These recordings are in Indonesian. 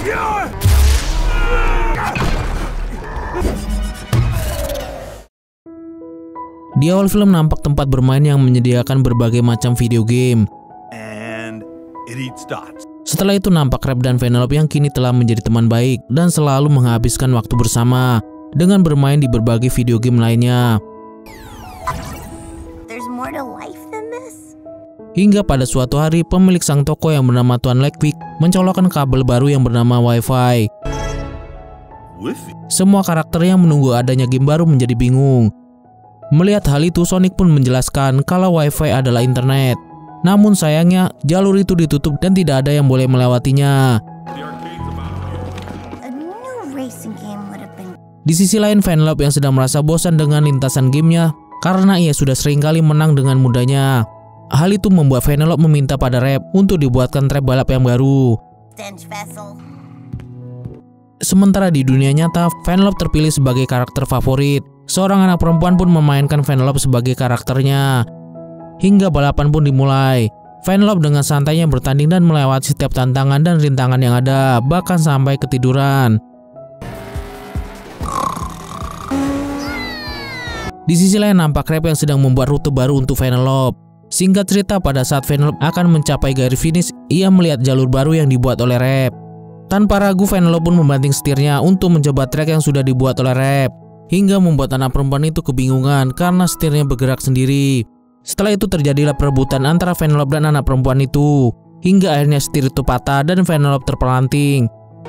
Di awal film nampak tempat bermain yang menyediakan berbagai macam video game. Setelah itu nampak Rap dan Vanellope yang kini telah menjadi teman baik dan selalu menghabiskan waktu bersama dengan bermain di berbagai video game lainnya. Hingga pada suatu hari pemilik sang toko yang bernama Tuan Ledwig mencolokkan kabel baru yang bernama Wi-Fi. Semua karakter yang menunggu adanya game baru menjadi bingung. Melihat hal itu, Sonic pun menjelaskan kalau Wi-Fi adalah internet. Namun sayangnya jalur itu ditutup dan tidak ada yang boleh melewatinya. Di sisi lain, Vanellope yang sedang merasa bosan dengan lintasan gamenya karena ia sudah seringkali menang dengan mudahnya. Hal itu membuat Vanellope meminta pada Rap untuk dibuatkan trap balap yang baru. Sementara di dunia nyata, Vanellope terpilih sebagai karakter favorit. Seorang anak perempuan pun memainkan Vanellope sebagai karakternya. Hingga balapan pun dimulai. Vanellope dengan santainya bertanding dan melewati setiap tantangan dan rintangan yang ada, bahkan sampai ketiduran. Di sisi lain nampak Rap yang sedang membuat rute baru untuk Vanellope. Singkat cerita, pada saat Vanellope akan mencapai garis finish, ia melihat jalur baru yang dibuat oleh Rap. Tanpa ragu, Vanellope pun membanting setirnya untuk mencoba trek yang sudah dibuat oleh Rap. Hingga membuat anak perempuan itu kebingungan karena setirnya bergerak sendiri. Setelah itu terjadilah perebutan antara Vanellope dan anak perempuan itu. Hingga akhirnya setir itu patah dan Vanellope terpelanting.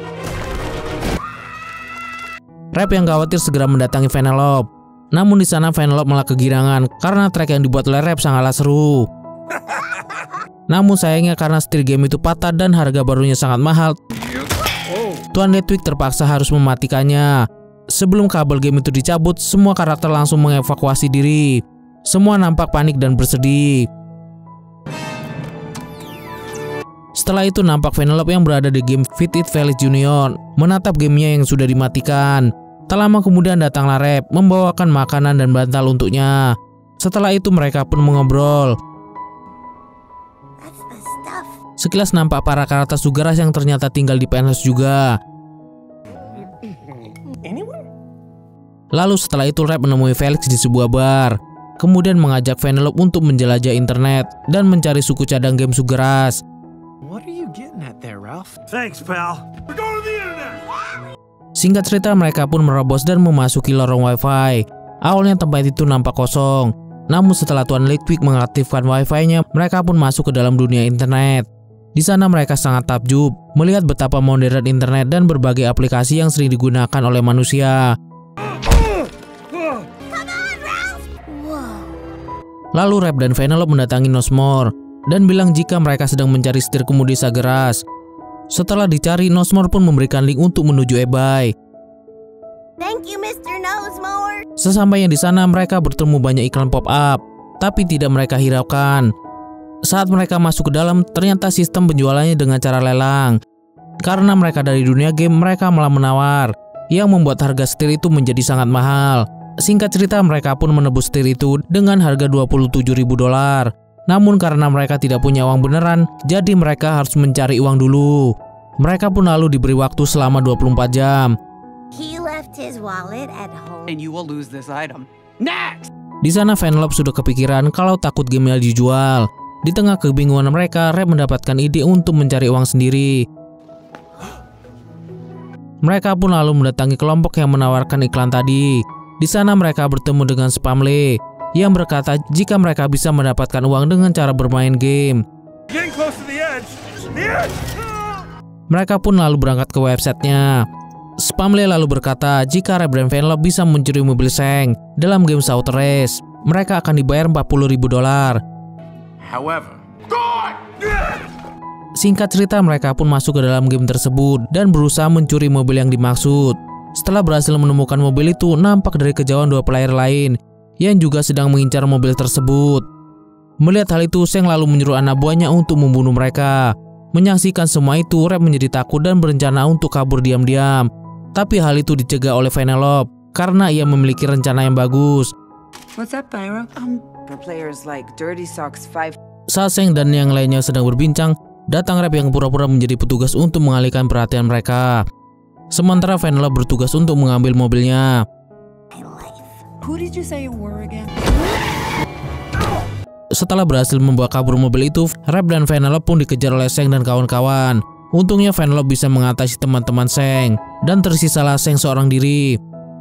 Rap yang khawatir segera mendatangi Vanellope. Namun di sana Vanellope malah kegirangan karena trek yang dibuat oleh Rap sangatlah seru. Namun sayangnya karena setir game itu patah dan harga barunya sangat mahal, Tuan Ledwig terpaksa harus mematikannya. Sebelum kabel game itu dicabut, semua karakter langsung mengevakuasi diri. Semua nampak panik dan bersedih. Setelah itu nampak Vanellope yang berada di game Fit It Felix Junior menatap gamenya yang sudah dimatikan. Tak lama kemudian datanglah Rap membawakan makanan dan bantal untuknya. Setelah itu mereka pun mengobrol. Sekilas nampak para karakter Sugaras yang ternyata tinggal di penthouse juga. Lalu setelah itu Rap menemui Felix di sebuah bar. Kemudian mengajak Vanellope untuk menjelajah internet dan mencari suku cadang game Sugaras. Singkat cerita, mereka pun merobos dan memasuki lorong Wi-Fi. Awalnya tempat itu nampak kosong. Namun setelah Tuan Ledwig mengaktifkan Wi-Fi-nya, mereka pun masuk ke dalam dunia internet. Di sana mereka sangat takjub melihat betapa modern internet dan berbagai aplikasi yang sering digunakan oleh manusia. Lalu Rap dan Vanellope mendatangi Nosmore dan bilang jika mereka sedang mencari setir kemudi Sugaras. Setelah dicari, Nosmore pun memberikan link untuk menuju eBay. Thank you, Mr. Nosmore. Sesampainya di sana, mereka bertemu banyak iklan pop-up, tapi tidak mereka hiraukan. Saat mereka masuk ke dalam, ternyata sistem penjualannya dengan cara lelang. Karena mereka dari dunia game, mereka malah menawar, yang membuat harga setir itu menjadi sangat mahal. Singkat cerita, mereka pun menebus setir itu dengan harga $27.000. Namun karena mereka tidak punya uang beneran, jadi mereka harus mencari uang dulu. Mereka pun lalu diberi waktu selama 24 jam. He left his wallet at home. And you will lose this item. Next! Di sana Vanellope sudah kepikiran kalau takut gamenya dijual. Di tengah kebingungan mereka, Rap mendapatkan ide untuk mencari uang sendiri. Mereka pun lalu mendatangi kelompok yang menawarkan iklan tadi. Di sana mereka bertemu dengan Spamle yang berkata jika mereka bisa mendapatkan uang dengan cara bermain game. Mereka pun lalu berangkat ke websitenya. Spamle lalu berkata jika Rap dan Vanellope bisa mencuri mobil Seng dalam game Auto Race, mereka akan dibayar $40.000. Singkat cerita, mereka pun masuk ke dalam game tersebut dan berusaha mencuri mobil yang dimaksud. Setelah berhasil menemukan mobil itu, nampak dari kejauhan dua player lain yang juga sedang mengincar mobil tersebut. Melihat hal itu, Seng lalu menyuruh anak buahnya untuk membunuh mereka. Menyaksikan semua itu, Rap menjadi takut dan berencana untuk kabur diam-diam. Tapi hal itu dicegah oleh Vanellope karena ia memiliki rencana yang bagus. What's up, Pyro? For players like Dirty Socks 5. Saat Seng dan yang lainnya sedang berbincang, Datang Rap yang pura-pura menjadi petugas untuk mengalihkan perhatian mereka. Sementara Vanellope bertugas untuk mengambil mobilnya. Who did you say you were again? Setelah berhasil membawa kabur mobil itu, Rap dan Vanellope pun dikejar oleh Sheng dan kawan-kawan. Untungnya Vanellope bisa mengatasi teman-teman Sheng, dan tersisalah Sheng seorang diri.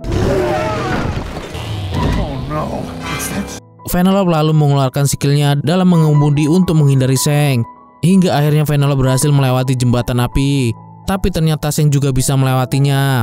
Vanellope lalu mengeluarkan skillnya dalam mengemudi untuk menghindari Sheng. Hingga akhirnya Vanellope berhasil melewati jembatan api. Tapi ternyata Sheng juga bisa melewatinya.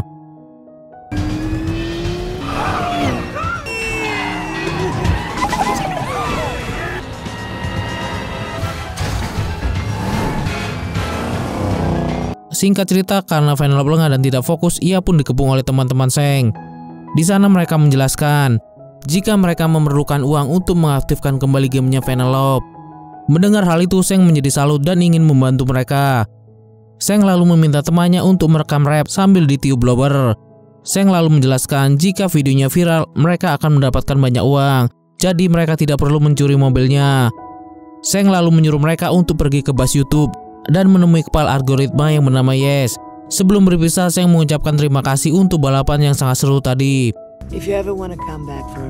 Singkat cerita, karena Vanellope lengah dan tidak fokus, ia pun dikepung oleh teman-teman Sheng. Di sana mereka menjelaskan jika mereka memerlukan uang untuk mengaktifkan kembali gamenya Vanellope. Mendengar hal itu, Sheng menjadi salut dan ingin membantu mereka. Sheng lalu meminta temannya untuk merekam Rap sambil ditiup blower. Sheng lalu menjelaskan jika videonya viral, mereka akan mendapatkan banyak uang. Jadi mereka tidak perlu mencuri mobilnya. Sheng lalu menyuruh mereka untuk pergi ke bus YouTube dan menemui kepala algoritma yang bernama Yes. Sebelum berpisah, Sheng mengucapkan terima kasih untuk balapan yang sangat seru tadi. If you ever want to come back for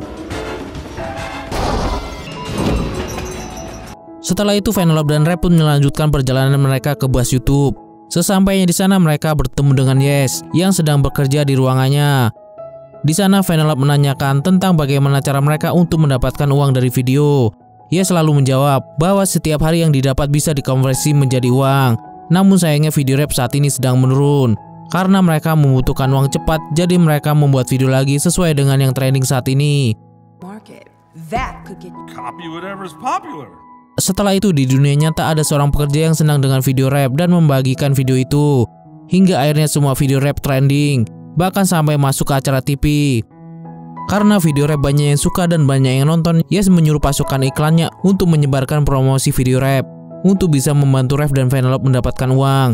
Setelah itu, Vanellope dan Rap pun melanjutkan perjalanan mereka ke bus YouTube. Sesampainya di sana, mereka bertemu dengan Yes yang sedang bekerja di ruangannya. Di sana, Vanellope menanyakan tentang bagaimana cara mereka untuk mendapatkan uang dari video. Yes selalu menjawab bahwa setiap hari yang didapat bisa dikonversi menjadi uang. Namun sayangnya video Rap saat ini sedang menurun karena mereka membutuhkan uang cepat, jadi mereka membuat video lagi sesuai dengan yang trending saat ini. market, that could get Copy whatever's popular. Setelah itu, di dunia nyata ada seorang pekerja yang senang dengan video Rap dan membagikan video itu. Hingga akhirnya semua video Rap trending, bahkan sampai masuk ke acara TV. Karena video Rap banyak yang suka dan banyak yang nonton, Yes menyuruh pasukan iklannya untuk menyebarkan promosi video Rap untuk bisa membantu Rap dan Vanellope mendapatkan uang.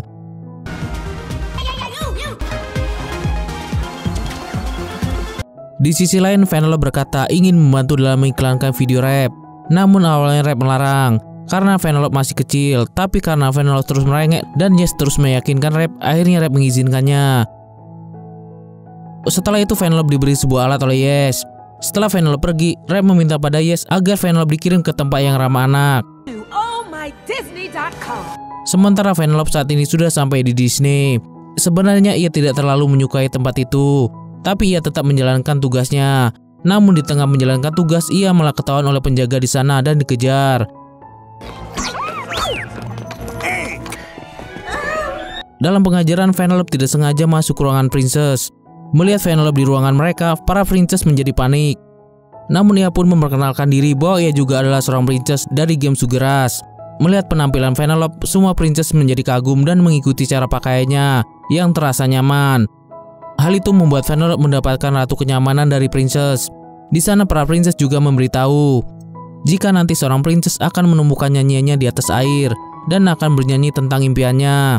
Di sisi lain, Vanellope berkata ingin membantu dalam mengiklankan video Rap. Namun awalnya Rap melarang karena Vanellope masih kecil. Tapi karena Vanellope terus merengek dan Yes terus meyakinkan Rap, akhirnya Rap mengizinkannya. Setelah itu, Vanellope diberi sebuah alat oleh Yes. Setelah Vanellope pergi, Rap meminta pada Yes agar Vanellope dikirim ke tempat yang ramah anak. allmydisney.com. Sementara Vanellope saat ini sudah sampai di Disney. Sebenarnya ia tidak terlalu menyukai tempat itu, tapi ia tetap menjalankan tugasnya. Namun di tengah menjalankan tugas, ia malah ketahuan oleh penjaga di sana dan dikejar. Dalam pengajaran, Vanellope tidak sengaja masuk ruangan Princess. Melihat Vanellope di ruangan mereka, para Princess menjadi panik. Namun ia pun memperkenalkan diri bahwa ia juga adalah seorang Princess dari game Sugeras. Melihat penampilan Vanellope, semua Princess menjadi kagum dan mengikuti cara pakaiannya yang terasa nyaman. Hal itu membuat Vanellope mendapatkan ratu kenyamanan dari Princess. Di sana para Princess juga memberitahu jika nanti seorang Princess akan menemukan nyanyiannya di atas air dan akan bernyanyi tentang impiannya.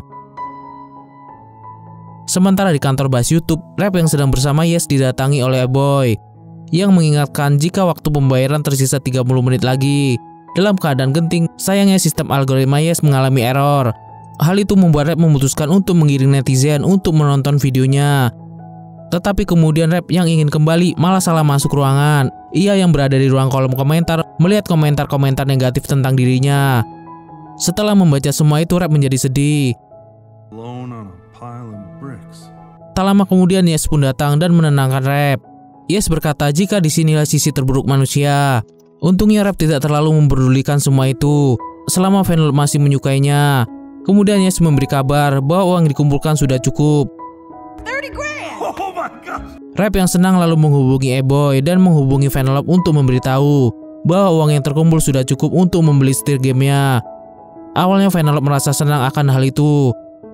Sementara di kantor bus YouTube, Rap yang sedang bersama Yes didatangi oleh Boy yang mengingatkan jika waktu pembayaran tersisa 30 menit lagi. Dalam keadaan genting, sayangnya sistem algoritma Yes mengalami error. Hal itu membuat Rap memutuskan untuk mengiring netizen untuk menonton videonya. Tetapi kemudian Rap yang ingin kembali malah salah masuk ruangan. Ia yang berada di ruang kolom komentar melihat komentar-komentar negatif tentang dirinya. Setelah membaca semua itu, Rap menjadi sedih. Alone on a pile of bricks. Tak lama kemudian Yes pun datang dan menenangkan Rap. Yes berkata jika disinilah sisi terburuk manusia. Untungnya Rap tidak terlalu memperdulikan semua itu selama Vanellope masih menyukainya. Kemudian Yes memberi kabar bahwa uang yang dikumpulkan sudah cukup. 30 grand! Oh my god! Rap yang senang lalu menghubungi E-Boy dan menghubungi Vanellope untuk memberitahu bahwa uang yang terkumpul sudah cukup untuk membeli setir gamenya. Awalnya Vanellope merasa senang akan hal itu.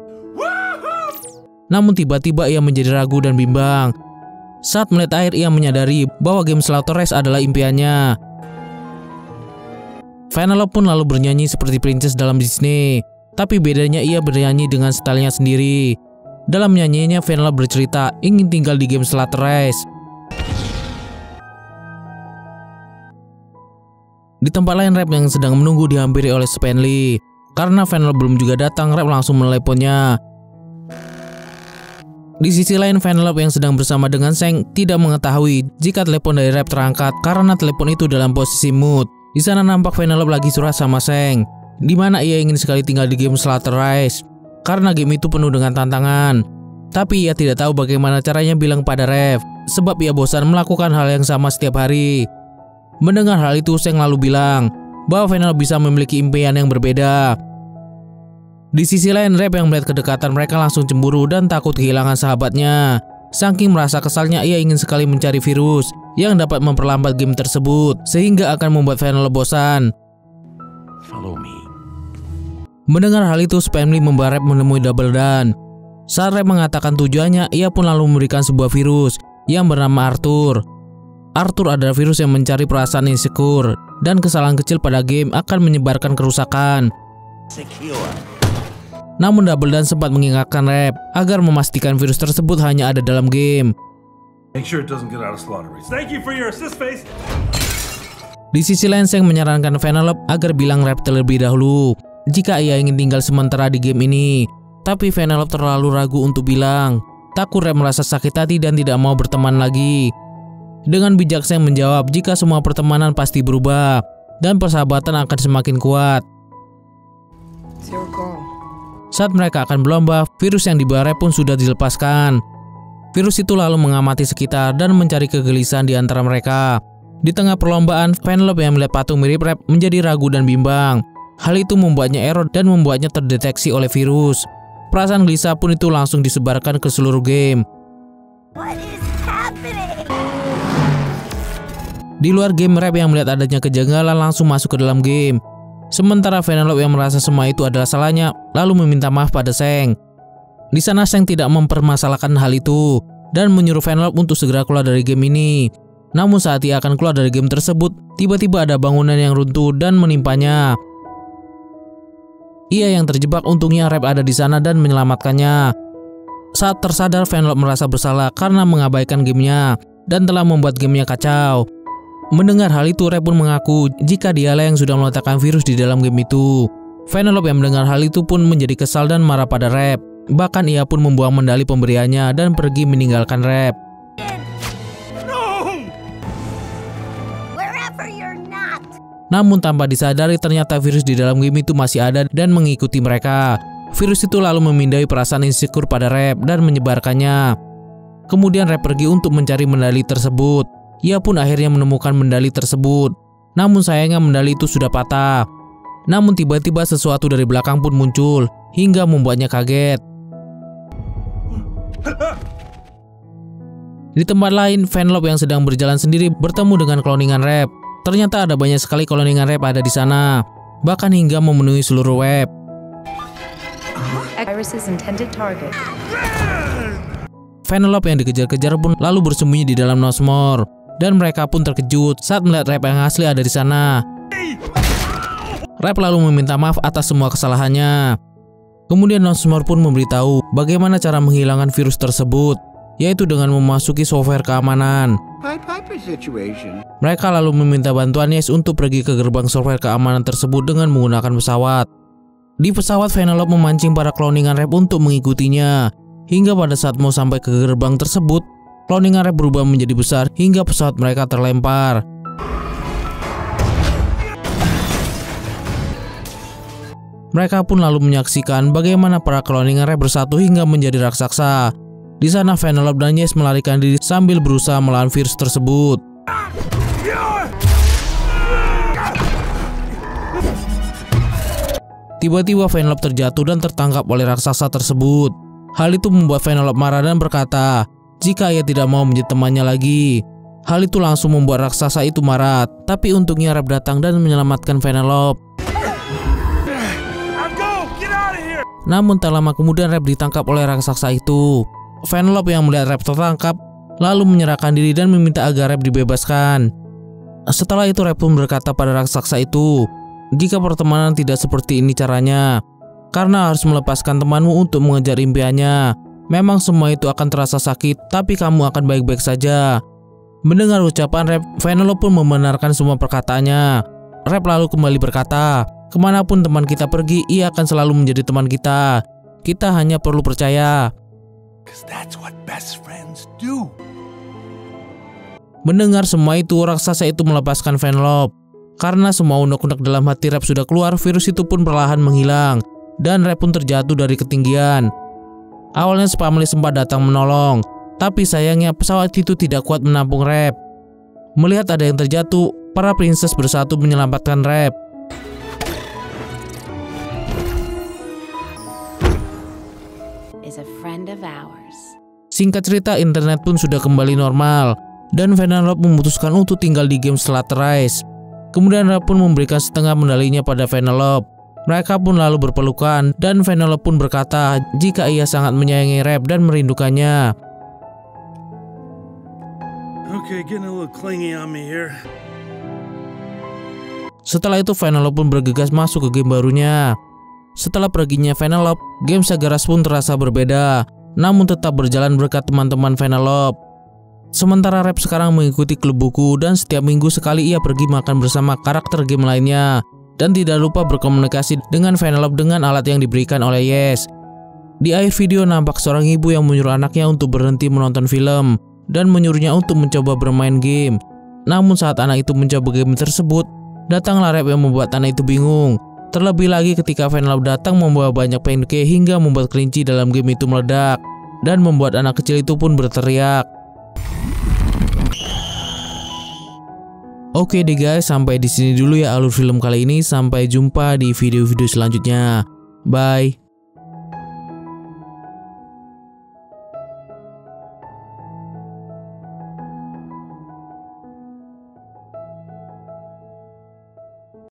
Namun tiba-tiba ia menjadi ragu dan bimbang. Saat melihat air, ia menyadari bahwa game Slaughter Race adalah impiannya. Vanellope pun lalu bernyanyi seperti Princess dalam Disney. Tapi bedanya ia bernyanyi dengan stylenya sendiri. Dalam nyanyiannya, Vanellope bercerita ingin tinggal di game Slaughter Race. Di tempat lain, Rap yang sedang menunggu dihampiri oleh Stanley. Karena Vanellope belum juga datang, Rap langsung meneleponnya. Di sisi lain, Vanellope yang sedang bersama dengan Sheng tidak mengetahui jika telepon dari Rap terangkat karena telepon itu dalam posisi mute. Di sana nampak Vanellope lagi curhat sama Sheng, di mana ia ingin sekali tinggal di game Slaughter Rise karena game itu penuh dengan tantangan. Tapi ia tidak tahu bagaimana caranya bilang pada Rap, sebab ia bosan melakukan hal yang sama setiap hari. Mendengar hal itu, Sheng lalu bilang bahwa Vanellope bisa memiliki impian yang berbeda. Di sisi lain, Rap yang melihat kedekatan mereka langsung cemburu dan takut kehilangan sahabatnya. Saking merasa kesalnya, ia ingin sekali mencari virus yang dapat memperlambat game tersebut, sehingga akan membuat Vanellope bosan. Follow me. Mendengar hal itu, Spamly membawa Rap menemui Dumbledore. Saat Rap mengatakan tujuannya, ia pun lalu memberikan sebuah virus yang bernama Arthur. Arthur adalah virus yang mencari perasaan insecure, dan kesalahan kecil pada game akan menyebarkan kerusakan. Secure. Namun Dumbledore sempat mengingatkan Rap agar memastikan virus tersebut hanya ada dalam game. Make sure it doesn't get out of Slaughter Rise. Thank you for your assist, Face. Di sisi lain, Sheng menyarankan Vanellope agar bilang Rap terlebih dahulu jika ia ingin tinggal sementara di game ini. Tapi Vanellope terlalu ragu untuk bilang, takut Rap merasa sakit hati dan tidak mau berteman lagi. Dengan bijak, Sheng menjawab jika semua pertemanan pasti berubah dan persahabatan akan semakin kuat. It's your call. Saat mereka akan berlomba, virus yang dibawa Rap pun sudah dilepaskan. Virus itu lalu mengamati sekitar dan mencari kegelisahan di antara mereka. Di tengah perlombaan, Vanellope yang melihat patung mirip Rap menjadi ragu dan bimbang. Hal itu membuatnya error dan membuatnya terdeteksi oleh virus. Perasaan gelisah pun itu langsung disebarkan ke seluruh game. What is happening? Di luar game, Rap yang melihat adanya kejanggalan langsung masuk ke dalam game. Sementara Vanellope yang merasa semua itu adalah salahnya, lalu meminta maaf pada Sheng. Di sana Sheng tidak mempermasalahkan hal itu dan menyuruh Vanellope untuk segera keluar dari game ini. Namun saat ia akan keluar dari game tersebut, tiba-tiba ada bangunan yang runtuh dan menimpanya. Ia yang terjebak, untungnya Rap ada di sana dan menyelamatkannya. Saat tersadar, Vanellope merasa bersalah karena mengabaikan gamenya dan telah membuat gamenya kacau. Mendengar hal itu, Rap pun mengaku jika dialah yang sudah meletakkan virus di dalam game itu. Vanellope yang mendengar hal itu pun menjadi kesal dan marah pada Rap. Bahkan ia pun membuang medali pemberiannya dan pergi meninggalkan Rap. Wherever you're not. Namun tanpa disadari, ternyata virus di dalam game itu masih ada dan mengikuti mereka. Virus itu lalu memindai perasaan insecure pada Rap dan menyebarkannya. Kemudian Rap pergi untuk mencari medali tersebut. Ia pun akhirnya menemukan medali tersebut. Namun sayangnya medali itu sudah patah. Namun tiba-tiba sesuatu dari belakang pun muncul hingga membuatnya kaget. Di tempat lain, Vanellope yang sedang berjalan sendiri bertemu dengan cloningan Rap. Ternyata ada banyak sekali cloningan Rap ada di sana, bahkan hingga memenuhi seluruh web. Iris's intended target. Vanellope yang dikejar-kejar pun lalu bersembunyi di dalam Nosmore. Dan mereka pun terkejut saat melihat Rap yang asli ada di sana. Rap lalu meminta maaf atas semua kesalahannya. Kemudian Nosmore pun memberitahu bagaimana cara menghilangkan virus tersebut, yaitu dengan memasuki software keamanan. Mereka lalu meminta bantuan Yes untuk pergi ke gerbang software keamanan tersebut dengan menggunakan pesawat. Di pesawat, Vanellope memancing para cloningan Rap untuk mengikutinya. Hingga pada saat mau sampai ke gerbang tersebut, cloningan Rap berubah menjadi besar hingga pesawat mereka terlempar. Mereka pun lalu menyaksikan bagaimana para cloningan Rap bersatu hingga menjadi raksasa. Di sana Vanellope dan Yes melarikan diri sambil berusaha melawan virus tersebut. Tiba-tiba Vanellope terjatuh dan tertangkap oleh raksasa tersebut. Hal itu membuat Vanellope marah dan berkata jika ia tidak mau menjadi temannya lagi. Hal itu langsung membuat raksasa itu marah, tapi untungnya Rap datang dan menyelamatkan Vanellope. Namun tak lama kemudian Rap ditangkap oleh raksasa itu. Vanellope yang melihat Rap tertangkap lalu menyerahkan diri dan meminta agar Rap dibebaskan. Setelah itu Rap pun berkata pada raksasa itu, jika pertemanan tidak seperti ini caranya, karena harus melepaskan temanmu untuk mengejar impiannya. Memang semua itu akan terasa sakit, tapi kamu akan baik-baik saja. Mendengar ucapan Rap, Vanellope pun membenarkan semua perkataannya. Rap lalu kembali berkata, Kemanapun teman kita pergi, ia akan selalu menjadi teman kita. Kita hanya perlu percaya. 'Cause that's what best friends do. Mendengar semua itu, raksasa itu melepaskan Vanellope. Karena semua unek-unek dalam hati Rap sudah keluar, virus itu pun perlahan menghilang. Dan Rap pun terjatuh dari ketinggian. Awalnya Spamley sempat datang menolong, tapi sayangnya pesawat itu tidak kuat menampung Rap. Melihat ada yang terjatuh, para princess bersatu menyelamatkan Rap. Is a friend of ours. Singkat cerita, internet pun sudah kembali normal, dan Vanellope memutuskan untuk tinggal di game Slaughter-Rise. Kemudian Rap pun memberikan setengah medalinya pada Vanellope. Mereka pun lalu berpelukan, dan Vanellope pun berkata jika ia sangat menyayangi Rap dan merindukannya. Okay, getting a little clingy on me here. Setelah itu Vanellope pun bergegas masuk ke game barunya. Setelah perginya Vanellope, game Sagaras pun terasa berbeda, namun tetap berjalan berkat teman-teman Vanellope. Sementara Rap sekarang mengikuti klub buku dan setiap minggu sekali ia pergi makan bersama karakter game lainnya. Dan tidak lupa berkomunikasi dengan Vanellope dengan alat yang diberikan oleh Yes. Di akhir video nampak seorang ibu yang menyuruh anaknya untuk berhenti menonton film dan menyuruhnya untuk mencoba bermain game. Namun saat anak itu mencoba game tersebut, datanglah Rap yang membuat anak itu bingung. Terlebih lagi ketika Vanellope datang membawa banyak pancake hingga membuat kelinci dalam game itu meledak dan membuat anak kecil itu pun berteriak. Oke deh guys, sampai di sini dulu ya alur film kali ini. Sampai jumpa di video-video selanjutnya. Bye.